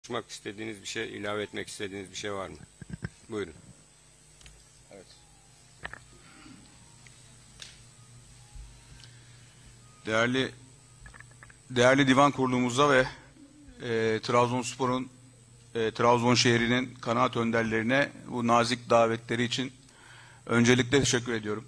Konuşmak istediğiniz bir şey, ilave etmek istediğiniz bir şey var mı? Buyurun. Evet. Değerli divan kurulumuza ve Trabzonspor'un Trabzon şehrinin kanaat önderlerine bu nazik davetleri için öncelikle teşekkür ediyorum.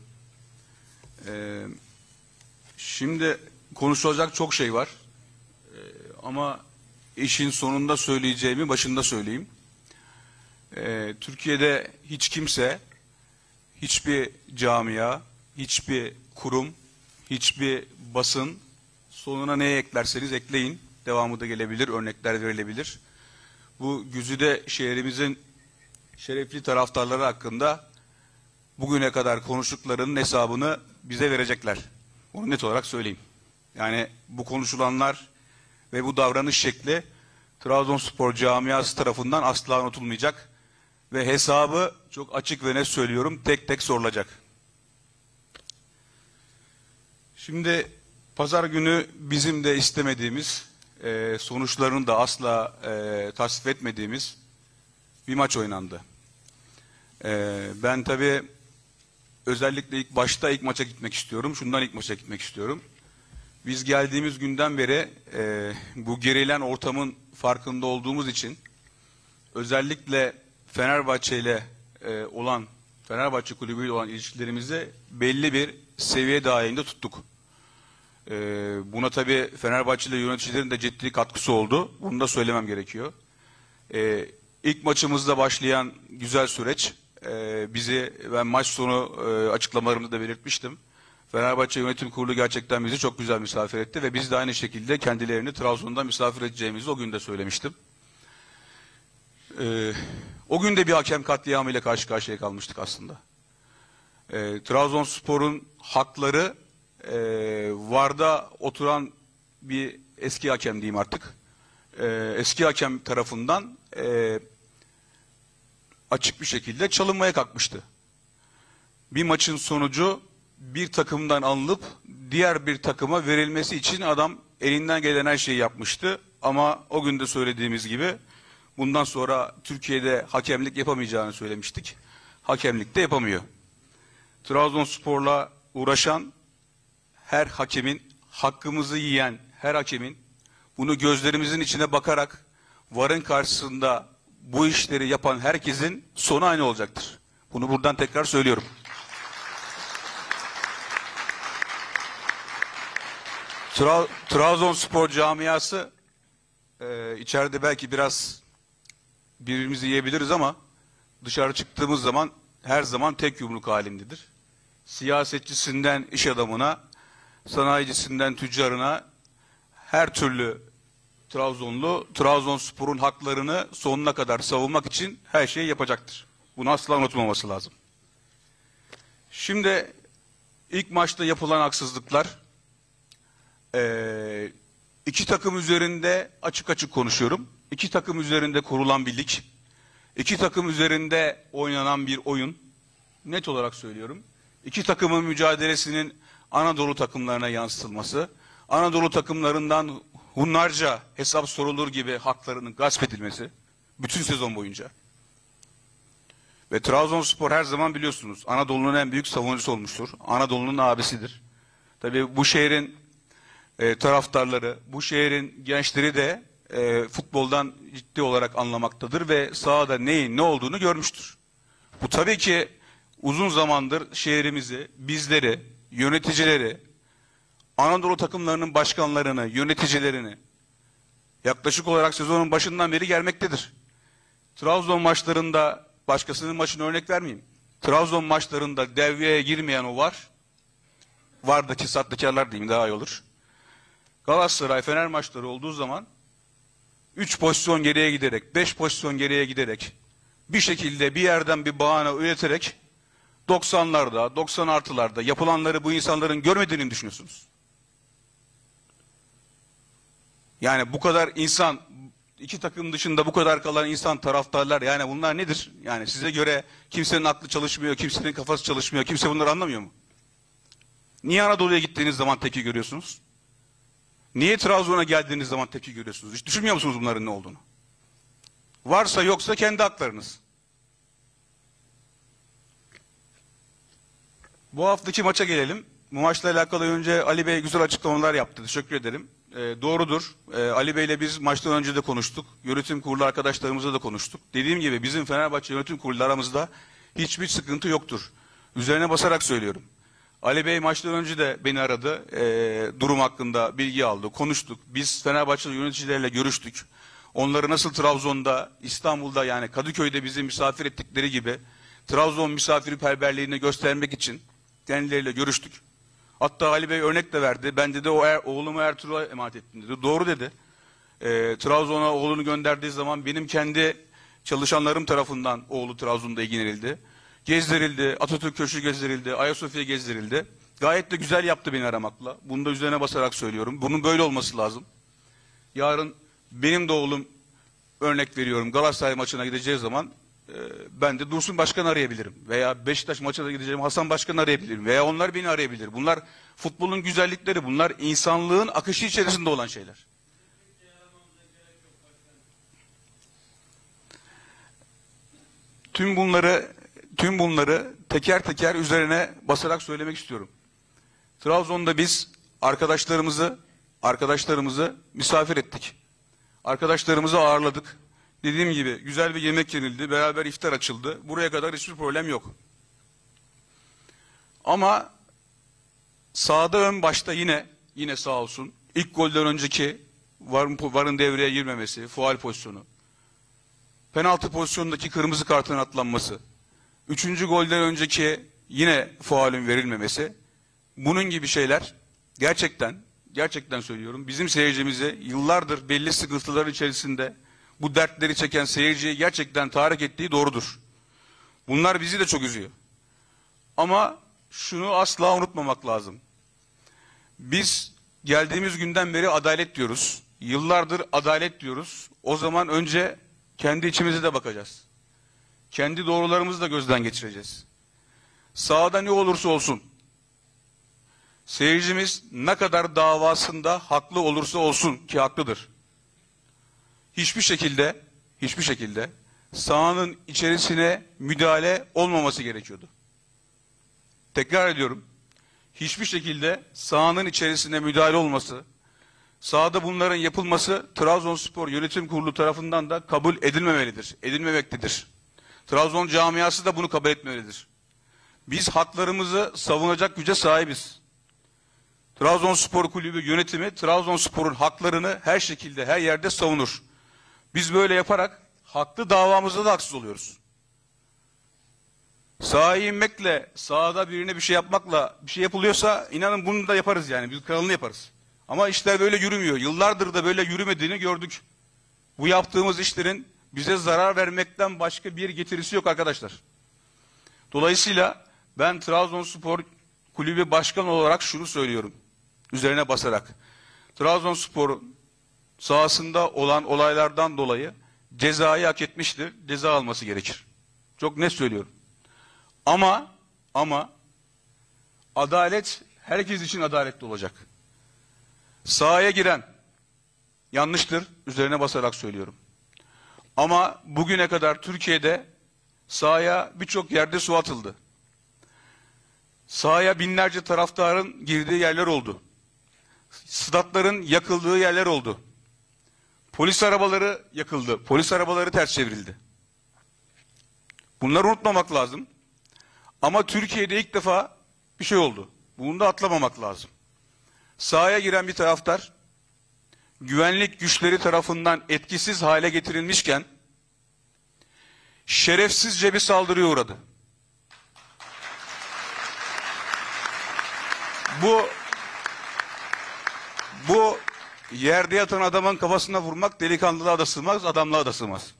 Şimdi konuşulacak çok şey var. Ama işin sonunda söyleyeceğimi başında söyleyeyim. Türkiye'de hiç kimse, hiçbir camia, hiçbir kurum, hiçbir basın, sonuna neye eklerseniz ekleyin, devamı da gelebilir, örnekler verilebilir. Bu güzide şehrimizin şerefli taraftarları hakkında bugüne kadar konuştuklarının hesabını bize verecekler. Onu net olarak söyleyeyim. Yani bu konuşulanlar ve bu davranış şekli Trabzonspor camiası tarafından asla unutulmayacak ve hesabı çok açık ve net söylüyorum, tek tek sorulacak. Şimdi pazar günü bizim de istemediğimiz, sonuçlarını da asla tasvip etmediğimiz bir maç oynandı. Ben tabii özellikle ilk maça gitmek istiyorum. Şundan ilk maça gitmek istiyorum. Biz geldiğimiz günden beri bu gerilen ortamın farkında olduğumuz için özellikle Fenerbahçe ile Fenerbahçe kulübüyle olan ilişkilerimizi belli bir seviye dahilinde tuttuk. Buna tabii Fenerbahçeli yöneticilerin de ciddi katkısı oldu. Bunu da söylemem gerekiyor. İlk maçımızda başlayan güzel süreç ben maç sonu açıklamalarımda da belirtmiştim. Fenerbahçe Yönetim Kurulu gerçekten bizi çok güzel misafir etti ve biz de aynı şekilde kendilerini Trabzon'da misafir edeceğimizi o gün de söylemiştim. O gün de bir hakem katliamı ile karşı karşıya kalmıştık aslında. Trabzonspor'un hakları VAR'da oturan bir eski hakem diyeyim artık. Eski hakem tarafından açık bir şekilde çalınmaya kalkmıştı. Bir maçın sonucu bir takımdan alınıp diğer bir takıma verilmesi için adam elinden gelen her şeyi yapmıştı. Ama o gün de söylediğimiz gibi bundan sonra Türkiye'de hakemlik yapamayacağını söylemiştik. Hakemlik de yapamıyor. Trabzonspor'la uğraşan her hakemin, hakkımızı yiyen her hakemin bunu gözlerimizin içine bakarak VAR'ın karşısında bu işleri yapan herkesin sonu aynı olacaktır. Bunu buradan tekrar söylüyorum. Trabzonspor camiası içeride belki biraz birbirimizi yiyebiliriz ama dışarı çıktığımız zaman her zaman tek yumruk halindedir. Siyasetçisinden iş adamına, sanayicisinden tüccarına her türlü Trabzonspor'un haklarını sonuna kadar savunmak için her şeyi yapacaktır. Bunu asla unutmaması lazım. Şimdi ilk maçta yapılan haksızlıklar, iki takım üzerinde açık açık konuşuyorum. İki takım üzerinde kurulan bir lig, iki takım üzerinde oynanan bir oyun, net olarak söylüyorum. İki takımın mücadelesinin Anadolu takımlarına yansıtılması, Anadolu takımlarından hunharca hesap sorulur gibi haklarının gasp edilmesi, bütün sezon boyunca. Ve Trabzonspor her zaman biliyorsunuz Anadolu'nun en büyük savunucusu olmuştur. Anadolu'nun abisidir. Tabii bu şehrin taraftarları, bu şehrin gençleri de futboldan ciddi olarak anlamaktadır ve sahada neyin ne olduğunu görmüştür. Bu tabii ki uzun zamandır şehrimizi, bizleri, yöneticileri, Anadolu takımlarının başkanlarını, yöneticilerini yaklaşık olarak sezonun başından beri gelmektedir. Trabzon maçlarında, başkasının maçını örnek vermeyeyim. Trabzon maçlarında devreye girmeyen o VAR'daki sahtekarlar diyeyim daha iyi olur. Galatasaray, Fener maçları olduğu zaman 3 pozisyon geriye giderek, 5 pozisyon geriye giderek bir şekilde bir yerden bir bahane üreterek 90'larda, 90 artılarda yapılanları bu insanların görmediğini düşünüyorsunuz. Yani bu kadar insan, iki takım dışında bu kadar kalan insan, taraftarlar, yani bunlar nedir? Yani size göre kimsenin aklı çalışmıyor, kimsenin kafası çalışmıyor, kimse bunları anlamıyor mu? Niye Anadolu'ya gittiğiniz zaman tepki görüyorsunuz? Niye Trabzon'a geldiğiniz zaman tepki görüyorsunuz? Hiç düşünmüyor musunuz bunların ne olduğunu? Varsa yoksa kendi haklarınız. Bu haftaki maça gelelim. Bu maçla alakalı önce Ali Bey güzel açıklamalar yaptı. Teşekkür ederim. Doğrudur. Ali Bey ile biz maçtan önce de konuştuk. Yönetim kurulu arkadaşlarımızla da konuştuk. Dediğim gibi bizim Fenerbahçe yönetim kurulu aramızda hiçbir sıkıntı yoktur. Üzerine basarak söylüyorum. Ali Bey maçtan önce de beni aradı. Durum hakkında bilgi aldı. Konuştuk. Biz Fenerbahçe yöneticileriyle görüştük. Onları nasıl Trabzon'da, İstanbul'da yani Kadıköy'de bizi misafir ettikleri gibi Trabzon misafirperverliğini göstermek için kendileriyle görüştük. Hatta Ali Bey örnek de verdi. Ben dedi oğlumu Ertuğrul'a emanet ettim dedi. Doğru dedi. Trabzon'a oğlunu gönderdiği zaman benim kendi çalışanlarım tarafından oğlu Trabzon'da ilgilenildi. Gezdirildi. Atatürk Köşkü gezdirildi. Ayasofya gezdirildi. Gayet de güzel yaptı beni aramakla. Bunu da üzerine basarak söylüyorum. Bunun böyle olması lazım. Yarın benim de oğlum örnek veriyorum Galatasaray maçına gideceği zaman ben de Dursun Başkan'ı arayabilirim. Veya Beşiktaş maçına gideceğim Hasan Başkan'ı arayabilirim. Veya onlar beni arayabilir. Bunlar futbolun güzellikleri. Bunlar insanlığın akışı içerisinde olan şeyler. Tüm bunları teker teker üzerine basarak söylemek istiyorum. Trabzon'da biz arkadaşlarımızı misafir ettik. Arkadaşlarımızı ağırladık. Dediğim gibi güzel bir yemek yenildi. Beraber iftar açıldı. Buraya kadar hiçbir problem yok. Ama sahada ön başta yine sağ olsun. İlk golden önceki VAR'ın devreye girmemesi, faul pozisyonu. Penaltı pozisyonundaki kırmızı kartın atlanması. 3. golden önceki yine faulün verilmemesi. Bunun gibi şeyler gerçekten söylüyorum. Bizim seyircimize yıllardır belli sıkıntılar içerisinde bu dertleri çeken seyirciyi gerçekten tahrik ettiği doğrudur. Bunlar bizi de çok üzüyor. Ama şunu asla unutmamak lazım. Biz geldiğimiz günden beri adalet diyoruz. Yıllardır adalet diyoruz. O zaman önce kendi içimize de bakacağız. Kendi doğrularımızı da gözden geçireceğiz. Sahada ne olursa olsun, seyircimiz ne kadar davasında haklı olursa olsun ki haklıdır. Hiçbir şekilde sahanın içerisine müdahale olmaması gerekiyordu. Tekrar ediyorum. Hiçbir şekilde sahanın içerisine müdahale olması, sahada bunların yapılması Trabzonspor Yönetim Kurulu tarafından da kabul edilmemektedir. Trabzon camiası da bunu kabul etmelidir. Biz haklarımızı savunacak güce sahibiz. Trabzonspor Kulübü yönetimi Trabzonspor'un haklarını her şekilde, her yerde savunur. Biz böyle yaparak haklı davamızda da haksız oluyoruz. Sahaya inmekle, sahada birine bir şey yapmakla bir şey yapılıyorsa inanın bunu da yaparız yani. Biz kralını yaparız. Ama işler böyle yürümüyor. Yıllardır da böyle yürümediğini gördük. Bu yaptığımız işlerin bize zarar vermekten başka bir getirisi yok arkadaşlar. Dolayısıyla ben Trabzonspor Kulübü Başkanı olarak şunu söylüyorum. Üzerine basarak. Trabzonspor'un sahasında olan olaylardan dolayı cezayı hak etmiştir. Ceza alması gerekir. Çok net söylüyorum. Ama adalet herkes için adaletli olacak. Sahaya giren yanlıştır. Üzerine basarak söylüyorum. Ama bugüne kadar Türkiye'de sahaya birçok yerde su atıldı. Sahaya binlerce taraftarın girdiği yerler oldu. Statların yakıldığı yerler oldu. Polis arabaları yakıldı. Polis arabaları ters çevrildi. Bunları unutmamak lazım. Ama Türkiye'de ilk defa bir şey oldu. Bunu da atlamamak lazım. Sahaya giren bir taraftar güvenlik güçleri tarafından etkisiz hale getirilmişken şerefsizce bir saldırıya uğradı. Bu yerde yatan adamın kafasına vurmak delikanlılığa da sığmaz, adamlığa da sığmaz.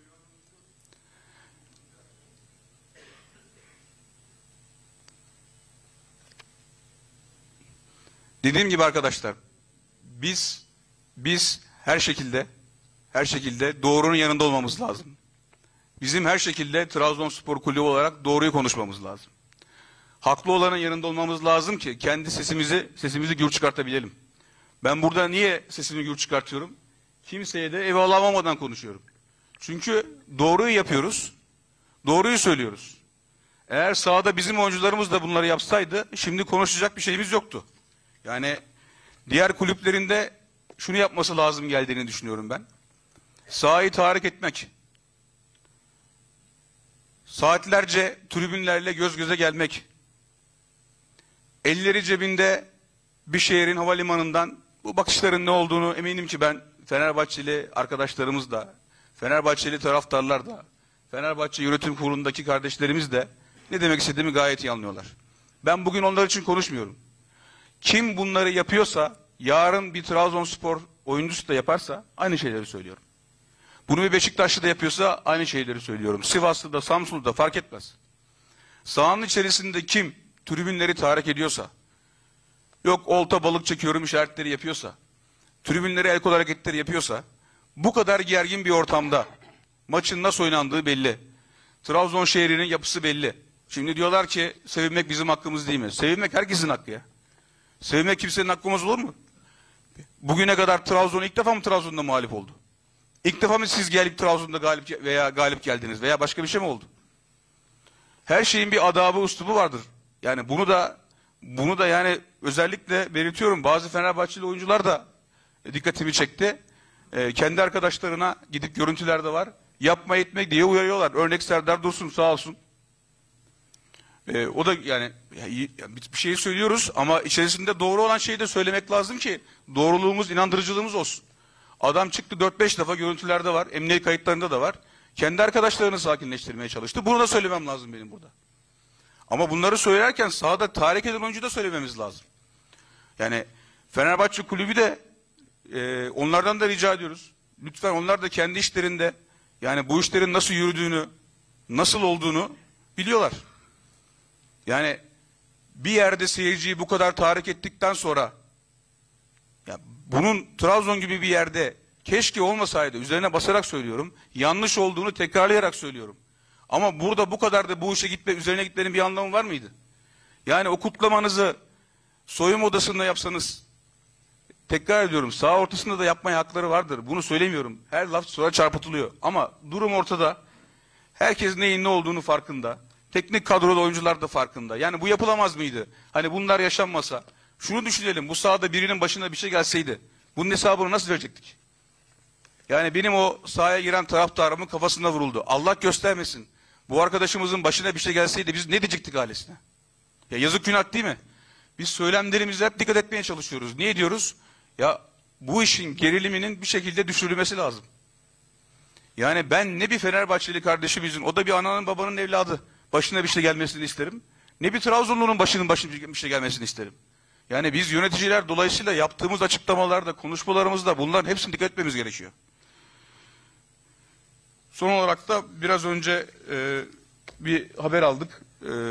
Dediğim gibi arkadaşlar, biz her şekilde doğrunun yanında olmamız lazım. Bizim her şekilde Trabzonspor Kulübü olarak doğruyu konuşmamız lazım. Haklı olanın yanında olmamız lazım ki kendi sesimizi gür çıkartabilelim. Ben burada niye sesimi gür çıkartıyorum? Kimseye de eyvallah olmadan konuşuyorum. Çünkü doğruyu yapıyoruz. Doğruyu söylüyoruz. Eğer sahada bizim oyuncularımız da bunları yapsaydı şimdi konuşacak bir şeyimiz yoktu. Yani diğer kulüplerinde şunu yapması lazım geldiğini düşünüyorum ben. Sahayı tahrik etmek. Saatlerce tribünlerle göz göze gelmek. Elleri cebinde bir şehrin havalimanından bu bakışların ne olduğunu eminim ki ben Fenerbahçeli arkadaşlarımız da, Fenerbahçeli taraftarlar da, Fenerbahçe Yönetim Kurulu'ndaki kardeşlerimiz de ne demek istediğimi gayet iyi anlıyorlar. Ben bugün onlar için konuşmuyorum. Kim bunları yapıyorsa, yarın bir Trabzonspor oyuncusu da yaparsa aynı şeyleri söylüyorum. Bunu bir Beşiktaşlı da yapıyorsa aynı şeyleri söylüyorum. Sivaslı da, Samsunlu da fark etmez. Sahanın içerisinde kim tribünleri tahrik ediyorsa, yok olta balık çekiyorum işaretleri yapıyorsa, tribünleri el kol hareketleri yapıyorsa, bu kadar gergin bir ortamda maçın nasıl oynandığı belli. Trabzon şehrinin yapısı belli. Şimdi diyorlar ki sevinmek bizim hakkımız değil mi? Sevinmek herkesin hakkı ya. Sevinmek kimsenin hakkımız olur mu? Bugüne kadar Trabzon ilk defa mı Trabzon'da mağlup oldu? İlk defa mı siz gelip Trabzon'da galip geldiniz veya başka bir şey mi oldu? Her şeyin bir adabı, üslubu vardır. Yani bunu da yani özellikle belirtiyorum. Bazı Fenerbahçeli oyuncular da dikkatimi çekti. Kendi arkadaşlarına gidip görüntüler de var. Yapma etmek diye uyarıyorlar. Örnek Serdar Dursun sağ olsun. O da yani bir şey söylüyoruz ama içerisinde doğru olan şeyi de söylemek lazım ki doğruluğumuz, inandırıcılığımız olsun. Adam çıktı 4-5 defa görüntülerde var. Emniyet kayıtlarında da var. Kendi arkadaşlarını sakinleştirmeye çalıştı. Bunu da söylemem lazım benim burada. Ama bunları söylerken sahada tahrik eden oyuncu da söylememiz lazım. Yani Fenerbahçe kulübü de onlardan da rica ediyoruz. Lütfen onlar da kendi işlerinde yani bu işlerin nasıl yürüdüğünü, nasıl olduğunu biliyorlar. Yani bir yerde seyirciyi bu kadar tahrik ettikten sonra ya bunun Trabzon gibi bir yerde keşke olmasaydı, üzerine basarak söylüyorum, yanlış olduğunu tekrarlayarak söylüyorum. Ama burada bu kadar da bu işe üzerine gitmenin bir anlamı var mıydı? Yani o kutlamanızı soyunma odasında yapsanız, tekrar ediyorum, saha ortasında da yapmaya hakları vardır. Bunu söylemiyorum. Her laf sonra çarpıtılıyor. Ama durum ortada. Herkes neyin ne olduğunu farkında. Teknik kadroda oyuncular da farkında. Yani bu yapılamaz mıydı? Hani bunlar yaşanmasa. Şunu düşünelim. Bu sahada birinin başına bir şey gelseydi. Bunun hesabını nasıl verecektik? Yani benim o sahaya giren taraftarımın kafasına vuruldu. Allah göstermesin. Bu arkadaşımızın başına bir şey gelseydi biz ne diyecektik ailesine? Ya yazık günah değil mi? Biz söylemlerimize hep dikkat etmeye çalışıyoruz. Niye diyoruz? Ya bu işin geriliminin bir şekilde düşürülmesi lazım. Yani ben ne bir Fenerbahçeli kardeşimizin, o da bir ananın babanın evladı, başına bir şey gelmesini isterim. Ne bir Trabzonlu'nun başına bir şey gelmesini isterim. Yani biz yöneticiler dolayısıyla yaptığımız açıklamalarda, konuşmalarımızda bunların hepsine dikkat etmemiz gerekiyor. Son olarak da biraz önce bir haber aldık.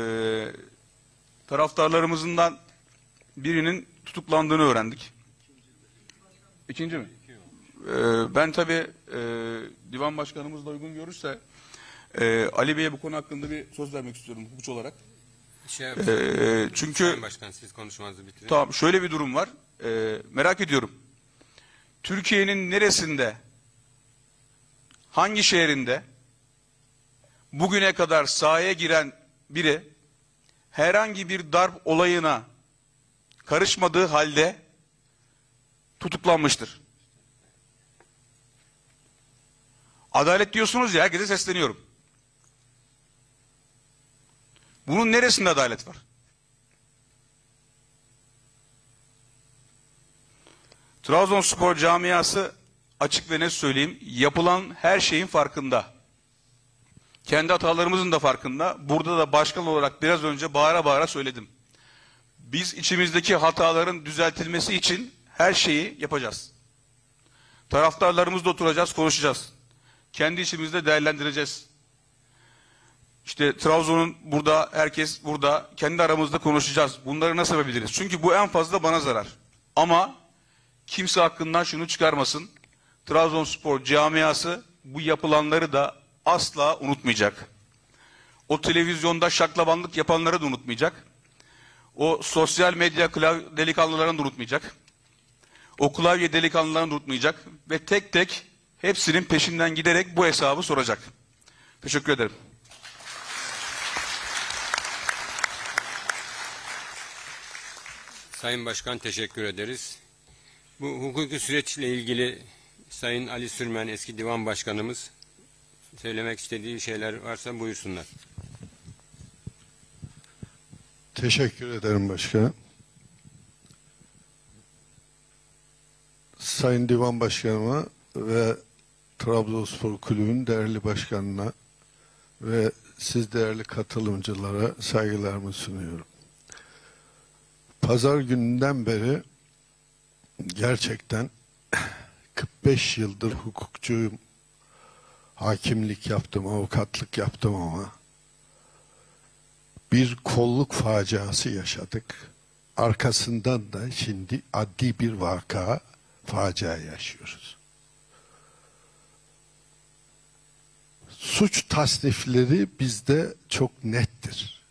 Taraftarlarımızdan birinin tutuklandığını öğrendik. İkinci mi? Ben tabii divan başkanımız da uygun görürse Ali Bey'e bu konu hakkında bir söz vermek istiyorum hukukçu olarak. Çünkü Sayın Başkan siz konuşmanızı bitirin. Tamam, şöyle bir durum var. Merak ediyorum. Türkiye'nin neresinde, hangi şehrinde bugüne kadar sahaya giren biri herhangi bir darp olayına karışmadığı halde tutuklanmıştır? Adalet diyorsunuz ya, herkese sesleniyorum. Bunun neresinde adalet var? Trabzonspor camiası açık ve net söyleyeyim, yapılan her şeyin farkında. Kendi hatalarımızın da farkında. Burada da başkan olarak biraz önce bağıra bağıra söyledim. Biz içimizdeki hataların düzeltilmesi için her şeyi yapacağız. Taraftarlarımızla oturacağız, konuşacağız. Kendi içimizde değerlendireceğiz. İşte Trabzon'un burada, herkes burada, kendi aramızda konuşacağız. Bunları nasıl yapabiliriz? Çünkü bu en fazla bana zarar. Ama kimse hakkından şunu çıkarmasın. Trabzonspor camiası bu yapılanları da asla unutmayacak. O televizyonda şaklabanlık yapanları da unutmayacak. O sosyal medya delikanlılarını da unutmayacak. O klavye delikanlılarını da unutmayacak. Ve tek tek hepsinin peşinden giderek bu hesabı soracak. Teşekkür ederim. Sayın Başkan, teşekkür ederiz. Bu hukuki süreçle ilgili Sayın Ali Sürmen, eski divan başkanımız, söylemek istediği şeyler varsa buyursunlar. Teşekkür ederim başkanım. Sayın Divan Başkanıma ve Trabzonspor Kulübü'nün değerli başkanına ve siz değerli katılımcılara saygılarımı sunuyorum. Pazar gününden beri gerçekten 45 yıldır hukukçuyum, hakimlik yaptım, avukatlık yaptım ama bir kolluk faciası yaşadık. Arkasından da şimdi adli bir facia yaşıyoruz. Suç tasnifleri bizde çok nettir.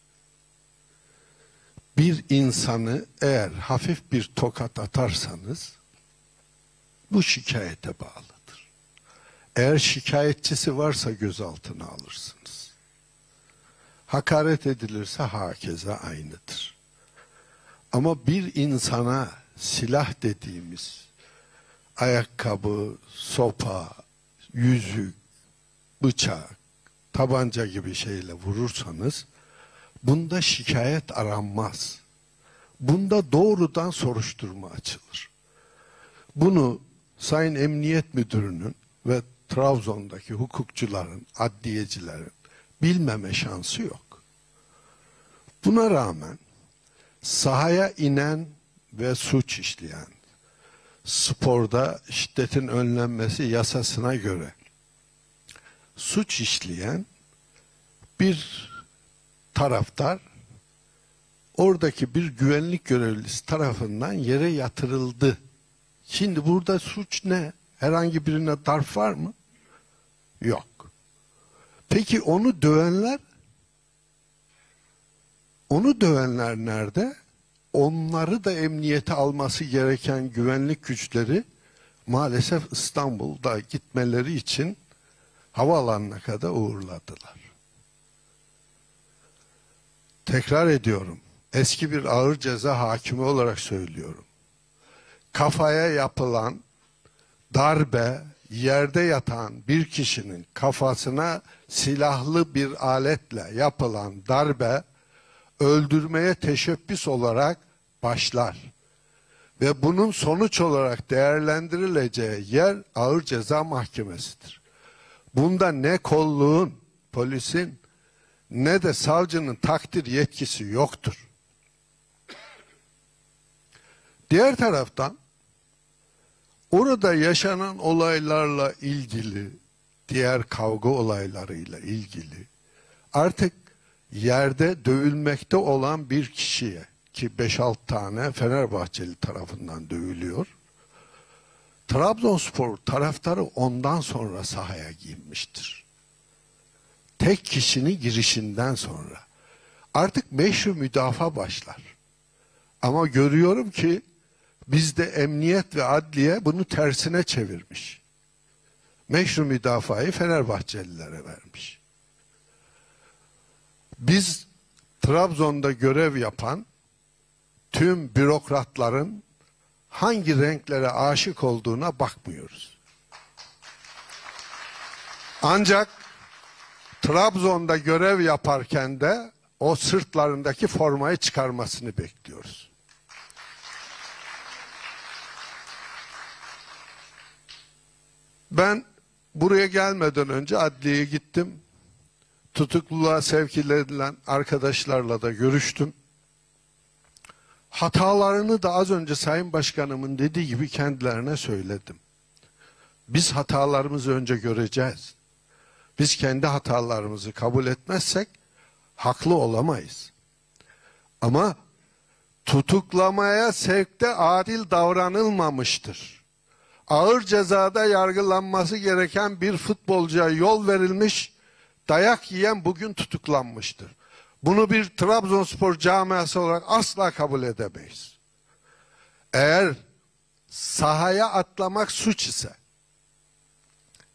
Bir insanı eğer hafif bir tokat atarsanız bu şikayete bağlıdır. Eğer şikayetçisi varsa gözaltına alırsınız. Hakaret edilirse hakeza aynıdır. Ama bir insana silah dediğimiz ayakkabı, sopa, yüzük, bıçak, tabanca gibi şeyle vurursanız bunda şikayet aranmaz. Bunda doğrudan soruşturma açılır. Bunu Sayın Emniyet Müdürü'nün ve Trabzon'daki hukukçuların, adliyecilerin bilmeme şansı yok. Buna rağmen sahaya inen ve suç işleyen, sporda şiddetin önlenmesi yasasına göre suç işleyen bir taraftar oradaki bir güvenlik görevlisi tarafından yere yatırıldı. Şimdi burada suç ne? Herhangi birine darp var mı? Yok. Peki onu dövenler? Onu dövenler nerede? Onları da emniyete alması gereken güvenlik güçleri maalesef İstanbul'da gitmeleri için havaalanına kadar uğurladılar. Tekrar ediyorum. Eski bir ağır ceza hakimi olarak söylüyorum. Kafaya yapılan darbe, yerde yatan bir kişinin kafasına silahlı bir aletle yapılan darbe öldürmeye teşebbüs olarak başlar. Ve bunun sonuç olarak değerlendirileceği yer ağır ceza mahkemesidir. Bunda ne kolluğun, polisin ne de savcının takdir yetkisi yoktur. Diğer taraftan orada yaşanan olaylarla ilgili, diğer kavga olaylarıyla ilgili artık yerde dövülmekte olan bir kişiye, ki 5-6 tane Fenerbahçeli tarafından dövülüyor, Trabzonspor taraftarı ondan sonra sahaya girmiştir. Tek kişinin girişinden sonra. Artık meşru müdafaa başlar. Ama görüyorum ki bizde emniyet ve adliye bunu tersine çevirmiş. Meşru müdafayı Fenerbahçelilere vermiş. Biz Trabzon'da görev yapan tüm bürokratların hangi renklere aşık olduğuna bakmıyoruz. Ancak Trabzon'da görev yaparken de o sırtlarındaki formayı çıkarmasını bekliyoruz. Ben buraya gelmeden önce adliyeye gittim. Tutukluluğa sevk edilen arkadaşlarla da görüştüm. Hatalarını da az önce Sayın Başkanımın dediği gibi kendilerine söyledim. Biz hatalarımızı önce göreceğiz. Biz kendi hatalarımızı kabul etmezsek haklı olamayız. Ama tutuklamaya sevkte adil davranılmamıştır. Ağır cezada yargılanması gereken bir futbolcuya yol verilmiş, dayak yiyen bugün tutuklanmıştır. Bunu bir Trabzonspor camiası olarak asla kabul edemeyiz. Eğer sahaya atlamak suç ise,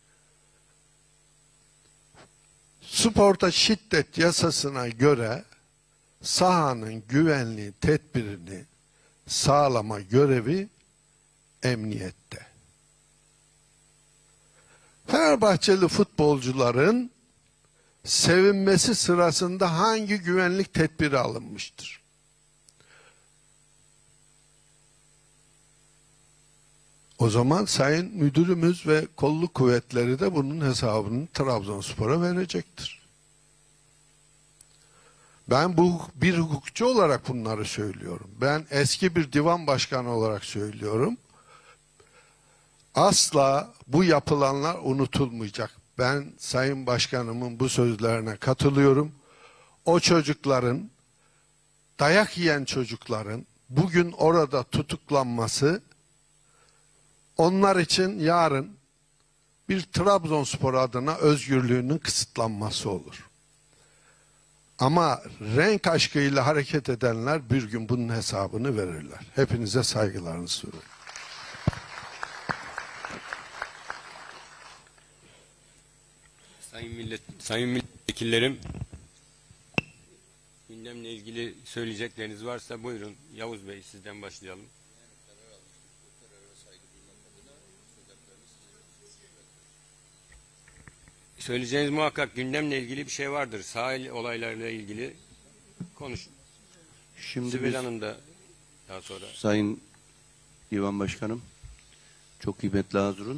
Sporda şiddet yasasına göre sahanın güvenliği tedbirini sağlama görevi emniyette. Fenerbahçeli futbolcuların sevinmesi sırasında hangi güvenlik tedbiri alınmıştır? O zaman Sayın Müdürümüz ve kolluk kuvvetleri de bunun hesabını Trabzonspor'a verecektir. Ben bir hukukçu olarak bunları söylüyorum. Ben eski bir divan başkanı olarak söylüyorum. Asla bu yapılanlar unutulmayacak. Ben Sayın Başkanımın bu sözlerine katılıyorum. O çocukların, dayak yiyen çocukların bugün orada tutuklanması onlar için yarın bir Trabzonspor adına özgürlüğünün kısıtlanması olur. Ama renk aşkıyla hareket edenler bir gün bunun hesabını verirler. Hepinize saygılarını sunuyorum. Sayın milletvekillerim, gündemle ilgili söyleyecekleriniz varsa buyurun. Yavuz Bey, sizden başlayalım. Söyleyeceğiniz muhakkak gündemle ilgili bir şey vardır. Sahil olaylarıyla ilgili konuş. Şimdi Sibel biz, Hanım da daha sonra. Sayın Divan Başkanım, çok kıymetli Hazırun.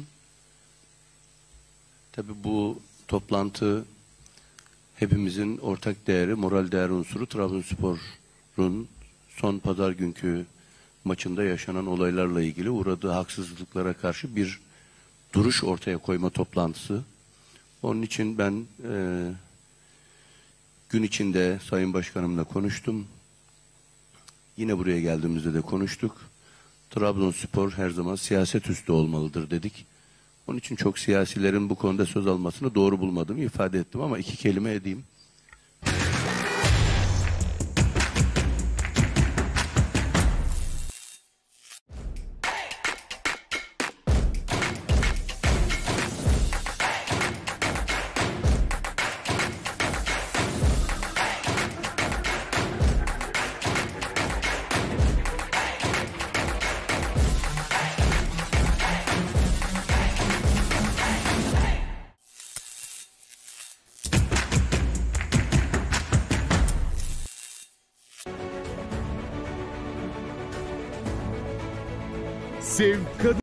Tabii bu toplantı hepimizin ortak değeri, moral değer unsuru Trabzonspor'un son pazar günkü maçında yaşanan olaylarla ilgili uğradığı haksızlıklara karşı bir duruş ortaya koyma toplantısı. Onun için ben gün içinde Sayın Başkanımla konuştum. Yine buraya geldiğimizde de konuştuk. Trabzonspor her zaman siyaset üstü olmalıdır dedik. Onun için çok siyasilerin bu konuda söz almasını doğru bulmadığımı ifade ettim ama iki kelime edeyim. Sev kadın.